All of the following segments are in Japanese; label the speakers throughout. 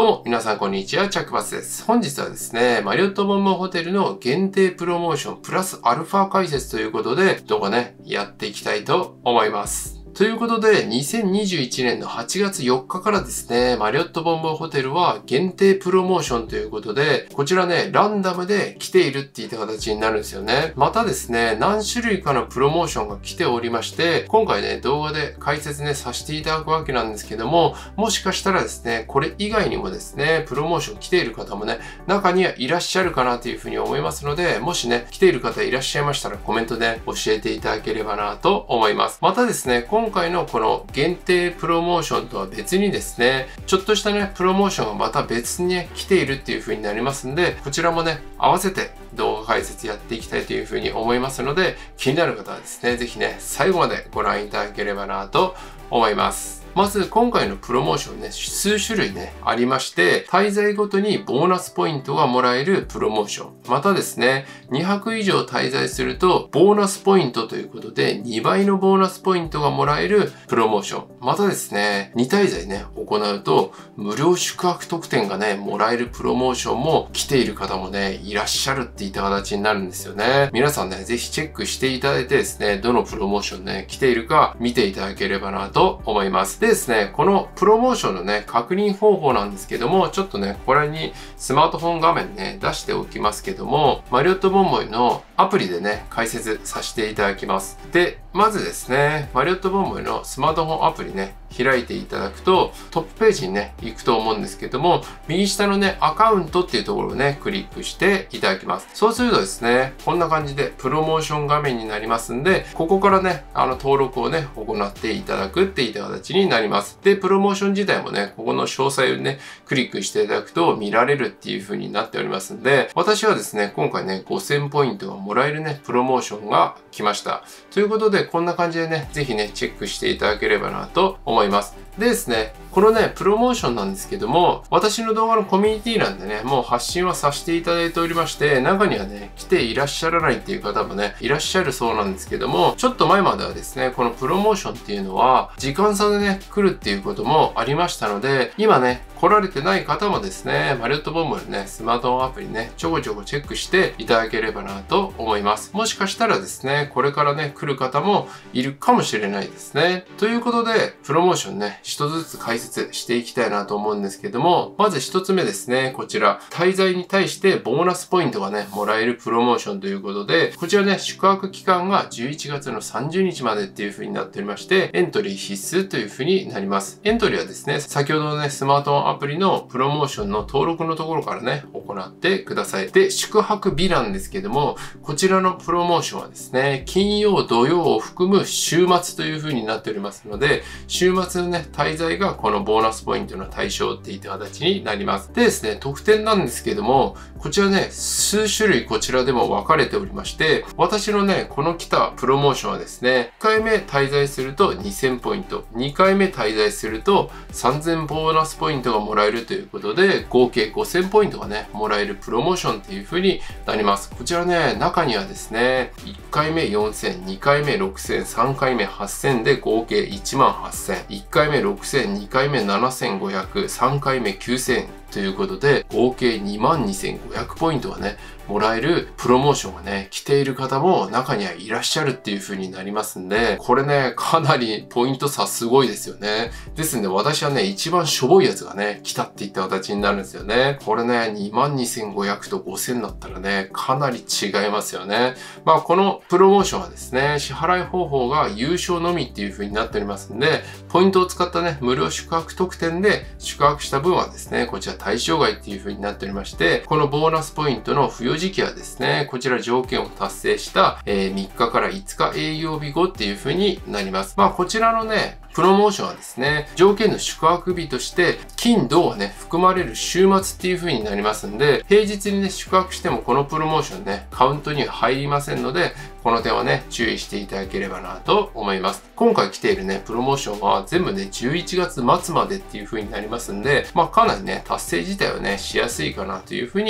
Speaker 1: どうも、皆さんこんにちは、チャックバスです。本日はですね、マリオットボンボンホテルの限定プロモーションプラスアルファ解説ということで、動画ね、やっていきたいと思います。ということで、2021年の8月4日からですね、マリオットボンボンホテルは限定プロモーションということで、こちらね、ランダムで来ているっていった形になるんですよね。またですね、何種類かのプロモーションが来ておりまして、今回ね、動画で解説ね、させていただくわけなんですけども、もしかしたらですね、これ以外にもですね、プロモーション来ている方もね、中にはいらっしゃるかなというふうに思いますので、もしね、来ている方いらっしゃいましたらコメントで教えていただければなと思います。またですね、今回のこの限定プロモーションとは別にですね、ちょっとしたね、プロモーションがまた別にね、来ているっていう風になりますんで、こちらもね、合わせて動画解説やっていきたいという風に思いますので、気になる方はですね、ぜひね、最後までご覧いただければなと思います。まず今回のプロモーションね、数種類ね、ありまして、滞在ごとにボーナスポイントがもらえるプロモーション。またですね、2泊以上滞在すると、ボーナスポイントということで、2倍のボーナスポイントがもらえるプロモーション。またですね、2滞在ね、行うと、無料宿泊特典がね、もらえるプロモーションも来ている方もね、いらっしゃるっていった形になるんですよね。皆さんね、ぜひチェックしていただいてですね、どのプロモーションね、来ているか見ていただければなと思います。でですね、このプロモーションのね、確認方法なんですけども、ちょっとね、これにスマートフォン画面ね、出しておきますけども、マリオットボンボイのアプリでね、解説させていただきます。で、まずですね、マリオットボンボイのスマートフォンアプリね、開いていただくと、トップページにね、行くと思うんですけども、右下のね、アカウントっていうところをね、クリックしていただきます。そうするとですね、こんな感じでプロモーション画面になりますんで、ここからね、登録をね、行っていただくっていった形になります。で、プロモーション自体もね、ここの詳細をね、クリックしていただくと見られるっていう風になっておりますんで、私はですね、今回ね、5000ポイントがもらえるね、プロモーションが来ました。ということで、こんな感じでね、ぜひね、チェックしていただければなと思います。でですね、このね、プロモーションなんですけども、私の動画のコミュニティなんでね、もう発信はさせていただいておりまして、中にはね、来ていらっしゃらないっていう方もね、いらっしゃるそうなんですけども、ちょっと前まではですね、このプロモーションっていうのは、時間差でね、来るっていうこともありましたので、今ね、来られてない方もですね、マリオットボンボイのね、スマートフォンアプリね、ちょこちょこチェックしていただければなと思います。もしかしたらですね、これからね、来る方もいるかもしれないですね。ということで、プロモーションね、一つずつ解説していきたいなと思うんですけども、まず一つ目ですね、こちら、滞在に対してボーナスポイントがね、もらえるプロモーションということで、こちらね、宿泊期間が11月の30日までっていう風になっておりまして、エントリー必須という風になります。エントリーはですね、先ほどのね、スマートフォンアプリのプロモーションの登録のところからね、行ってください。で、宿泊日なんですけども、こちらのプロモーションはですね、金曜、土曜を含む週末という風になっておりますので、週末のね、滞在がこのボーナスポイントの対象っていった形になります。でですね、特典なんですけども、こちらね、数種類こちらでも分かれておりまして、私のね、この来たプロモーションはですね、1回目滞在すると2000ポイント、2回目滞在すると3000ボーナスポイントがもらえるということで、合計5000ポイントがね、もらえるプロモーションっていう風になります。こちらね、中にはですね、1回目4000、2回目6000、3回目8000で合計18000、1回目6000、2回目7500、3回目9000ということで、合計22,500ポイントがね、もらえるプロモーションがね、来ている方も中にはいらっしゃるっていう風になりますんで、これね、かなりポイント差すごいですよね。ですんで、私はね、一番しょぼいやつがね、来たっていった形になるんですよね。これね、22,500と5000だったらね、かなり違いますよね。まあ、このプロモーションはですね、支払い方法が有償のみっていう風になっておりますんで、ポイントを使ったね、無料宿泊特典で宿泊した分はですね、こちら対象外っていう風になっておりまして、このボーナスポイントの付与時期はですね、こちら条件を達成した、3日から5日営業日後っていう風になります。まあこちらのね、プロモーションはですね、条件の宿泊日として、金、土はね、含まれる週末っていう風になりますんで、平日にね、宿泊してもこのプロモーションね、カウントには入りませんので、この点はね、注意していただければなと思います。今回来ているね、プロモーションは全部ね、11月末までっていう風になりますんで、まあかなりね、達成自体はね、しやすいかなという風に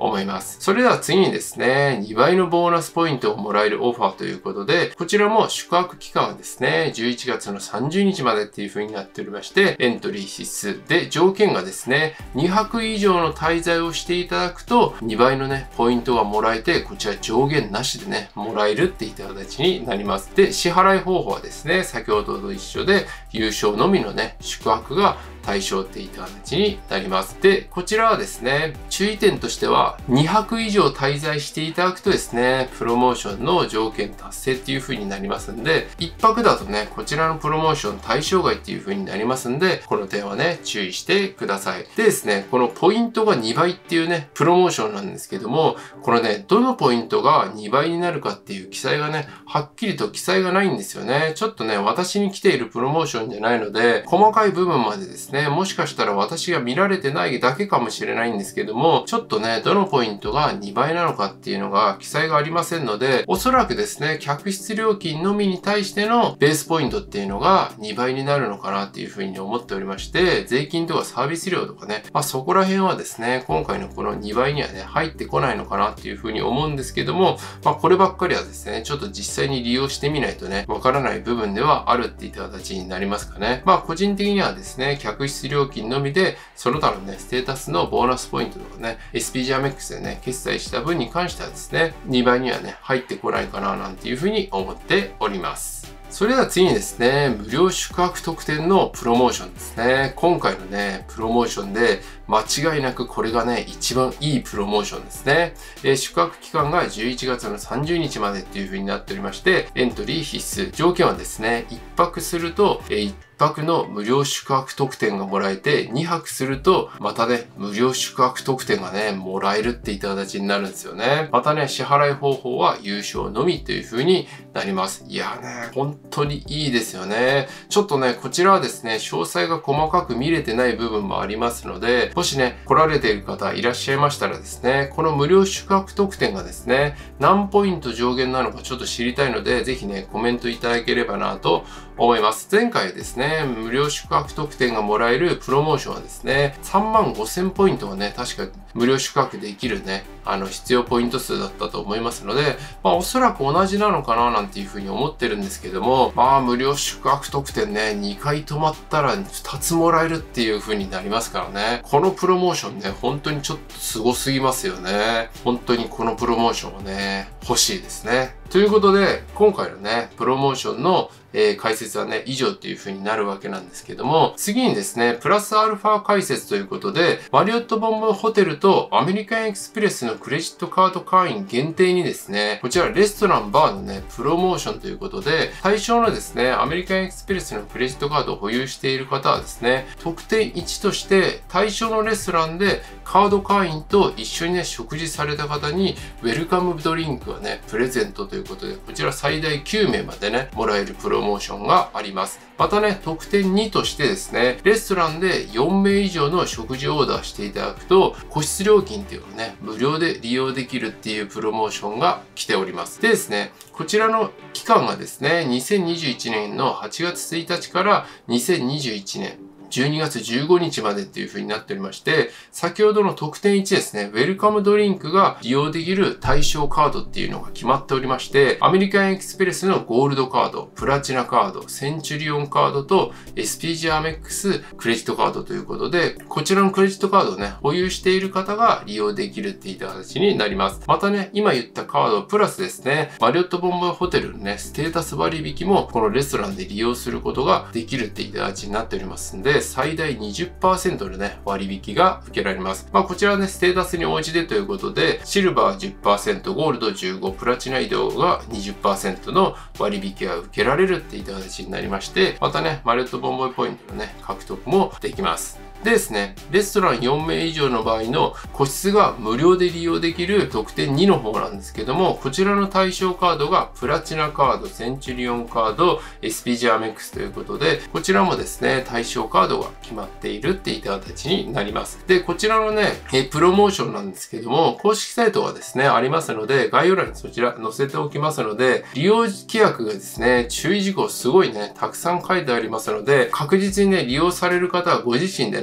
Speaker 1: 思います。それでは次にですね、2倍のボーナスポイントをもらえるオファーということで、こちらも宿泊期間はですね、11月の30日までっていう風になっておりまして、エントリー必須で、条件がですね、2泊以上の滞在をしていただくと、2倍のね、ポイントがもらえて、こちら上限なしでね、もらえるっていった形になります。で、支払い方法はですね、先ほどと一緒で、優勝のみのね、宿泊が対象っていった形になります。で、こちらはですね、注意点としては、2泊以上滞在していただくとですね、プロモーションの条件達成っていう風になりますんで、1泊だとね、こちらのプロモーション対象外っていう風になりますんで、この点はね、注意してください。でですね、このポイントが2倍っていうね、プロモーションなんですけども、これね、どのポイントが2倍になるかっていう記載がね、はっきりと記載がないんですよね。ちょっとね、私に来ているプロモーションじゃないので、細かい部分までですね、もしかしたら私が見られてないだけかもしれないんですけども、ちょっとね、どのポイントが2倍なのかっていうのが記載がありませんので、おそらくですね、客室料金のみに対してのベースポイントっていうのが2倍になるのかなっていうふうに思っておりまして、税金とかサービス料とかね、そこら辺はですね、今回のこの2倍にはね、入ってこないのかなっていうふうに思うんですけども、こればっかりはですね、ちょっと実際に利用してみないとね、わからない部分ではあるっていった形になりますかね。個人的にはですね、客室料金のみで、その他のね、ステータスのボーナスポイントとかね、SPG Amex でね、決済した分に関してはですね、2倍にはね、入ってこないかななんていうふうに思っております。それでは次にですね、無料宿泊特典のプロモーションですね。今回のね、プロモーションで間違いなくこれがね、一番いいプロモーションですね。宿泊期間が11月の30日までっていう風になっておりまして、エントリー必須。条件はですね、1泊すると、1泊の無料宿泊特典がもらえて、2泊すると、またね、無料宿泊特典がね、もらえるっていった形になるんですよね。またね、支払い方法は優勝のみという風になります。いやね、本当にいいですよね。ちょっとね、こちらはですね、詳細が細かく見れてない部分もありますので、もしね、来られている方いらっしゃいましたらですね、この無料宿泊特典がですね、何ポイント上限なのかちょっと知りたいので、ぜひね、コメントいただければなと思います。前回ですね、無料宿泊特典がもらえるプロモーションはですね、35,000ポイントがね、確か無料宿泊できるね、必要ポイント数だったと思いますので、おそらく同じなのかななんていうふうに思ってるんですけども、無料宿泊特典ね、2回泊まったら2つもらえるっていう風になりますからね。このプロモーションね、本当にちょっとすごすぎますよね。本当にこのプロモーションはね、欲しいですね。ということで、今回のね、プロモーションの解説はね、以上っていう風になるわけなんですけども、次にですね、プラスアルファ解説ということで、マリオットボンボホテルとアメリカンエクスプレスのクレジットカード会員限定にですね、こちらレストランバーのね、プロモーションということで、対象のですね、アメリカンエクスプレスのクレジットカードを保有している方はですね、特典1として対象のレストランでカード会員と一緒にね、食事された方にウェルカムドリンクがね、プレゼントということで、こちら最大9名までね、もらえるプロモーションがあります。またね、特典2としてですね、レストランで4名以上の食事オーダーしていただくと、個室料金っていうのをね、無料で利用できるっていうプロモーションが来ております。でですね、こちらの期間がですね、2021年の8月1日から2021年、12月15日までっていう風になっておりまして、先ほどの特典1ですね、ウェルカムドリンクが利用できる対象カードっていうのが決まっておりまして、アメリカンエクスプレスのゴールドカード、プラチナカード、センチュリオンカードと SPG Amex クレジットカードということで、こちらのクレジットカードをね、保有している方が利用できるっていった形になります。またね、今言ったカードプラスですね、マリオットボンボイホテルのね、ステータス割引もこのレストランで利用することができるっていった形になっておりますんで、最大 20% のね、割引が受けられます。こちらはね、ステータスに応じてということで、シルバー 10%、ゴールド15%、プラチナ移動が 20% の割引が受けられるっていった形になりまして、またね、マリオットボンボイポイントのね、獲得もできます。でですね、レストラン4名以上の場合の個室が無料で利用できる特典2の方なんですけども、こちらの対象カードがプラチナカード、センチュリオンカード、SPG Amex ということで、こちらもですね、対象カードが決まっているっていった形になります。で、こちらのね、プロモーションなんですけども、公式サイトがですね、ありますので、概要欄にそちら載せておきますので、利用規約がですね、注意事項すごいね、たくさん書いてありますので、確実にね、利用される方はご自身でね、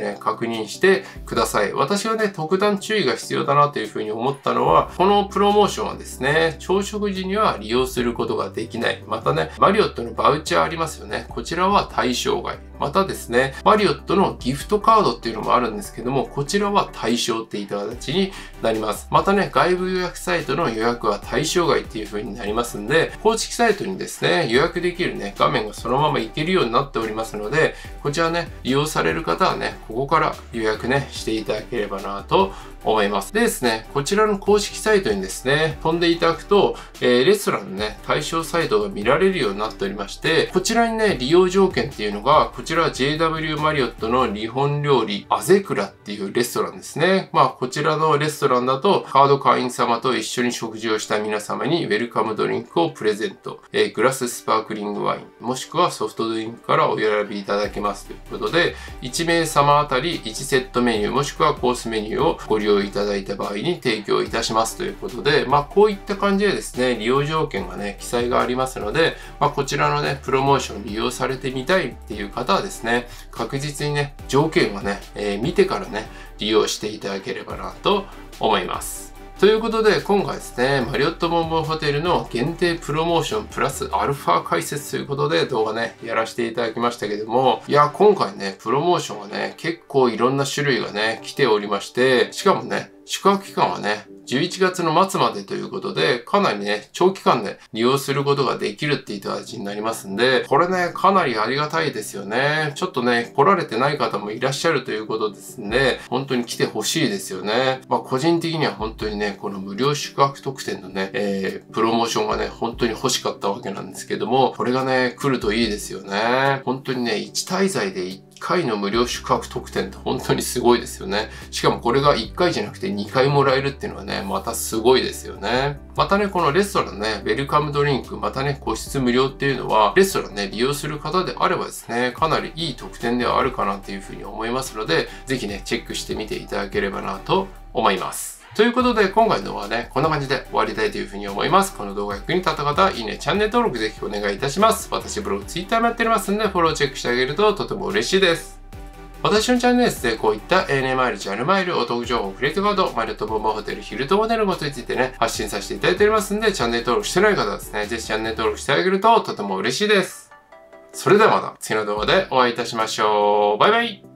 Speaker 1: ね、確認してください。私はね、特段注意が必要だなというふうに思ったのは、このプロモーションはですね、朝食時には利用することができない。またね、マリオットのバウチャーありますよね。こちらは対象外。またですね、マリオットのギフトカードっていうのもあるんですけども、こちらは対象っていった形になります。またね、外部予約サイトの予約は対象外っていう風になりますんで、公式サイトにですね、予約できるね、画面がそのままいけるようになっておりますので、こちらね、利用される方はね、ここから予約ね、していただければなと思います。でですね、こちらの公式サイトにですね、飛んでいただくと、レストランのね、対象サイトが見られるようになっておりまして、こちらにね、利用条件っていうのが、こちらは JW マリオットの日本料理、アゼクラっていうレストランですね。まあ、こちらのレストランだと、カード会員様と一緒に食事をした皆様にウェルカムドリンクをプレゼント、グラススパークリングワイン、もしくはソフトドリンクからお選びいただけますということで、1名様あたり1セットメニュー、もしくはコースメニューをご利用いただいた場合に提供いたしますということで、まあ、こういった感じでですね、利用条件がね、記載がありますので、まあ、こちらのね、プロモーション利用されてみたいっていう方はですね、確実にね、条件はね、見てからね、利用していただければなと思います。ということで、今回ですね、マリオットボンボンホテルの限定プロモーションプラスアルファ解説ということで動画ね、やらせていただきましたけども、いや、今回ね、プロモーションがね、結構いろんな種類がね、来ておりまして、しかもね、宿泊期間はね、11月の末までということで、かなりね、長期間で利用することができるっていった形になりますんで、これね、かなりありがたいですよね。ちょっとね、来られてない方もいらっしゃるということですんで、本当に来てほしいですよね。まあ、個人的には本当にね、この無料宿泊特典のね、プロモーションがね、本当に欲しかったわけなんですけども、これがね、来るといいですよね。本当にね、1滞在で1回の無料宿泊特典って本当にすごいですよね。しかもこれが1回じゃなくて2回もらえるっていうのはね、またすごいですよね。またね、このレストランね、ウェルカムドリンク、またね、個室無料っていうのは、レストランね、利用する方であればですね、かなりいい特典ではあるかなっていうふうに思いますので、ぜひね、チェックしてみていただければなと思います。ということで、今回の動画はね、こんな感じで終わりたいというふうに思います。この動画が役に立った方は、いいね、チャンネル登録ぜひお願いいたします。私、ブログ、ツイッターもやっておりますので、フォローチェックしてあげるととても嬉しいです。私のチャンネルですね、こういった ANA マイル、JAL マイル、お得情報、クレジットカード、マリオットボンボンホテル、ヒルトンホテルのことについてね、発信させていただいておりますんで、チャンネル登録してない方はですね、ぜひチャンネル登録してあげるととても嬉しいです。それではまた次の動画でお会いいたしましょう。バイバイ。